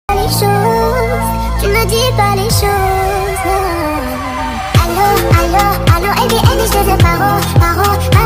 Les choses, tu ne dis pas les choses. Allô, allô, allô, et bien, je te paro, paro,